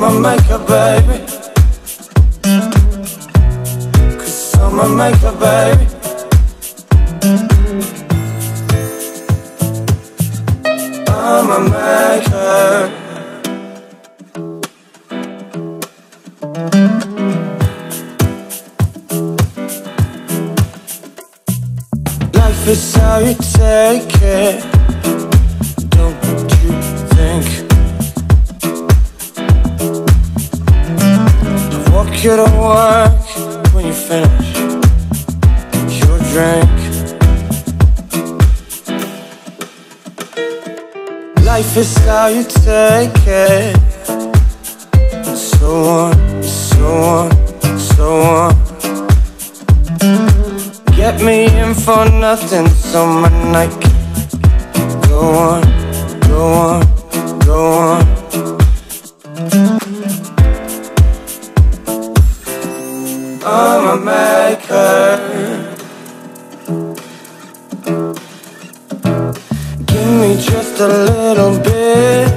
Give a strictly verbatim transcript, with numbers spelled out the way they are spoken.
a maker, baby. Cause I'm a maker, baby. I'm a maker. Life is how you take it, don't you think? I'll walk you to work when you finish your drink. Life is how you take it, and so on, so on, so on. Get me in for nothing, so my night can go on, go on, go on. I'm a maker. Give me just a little bit,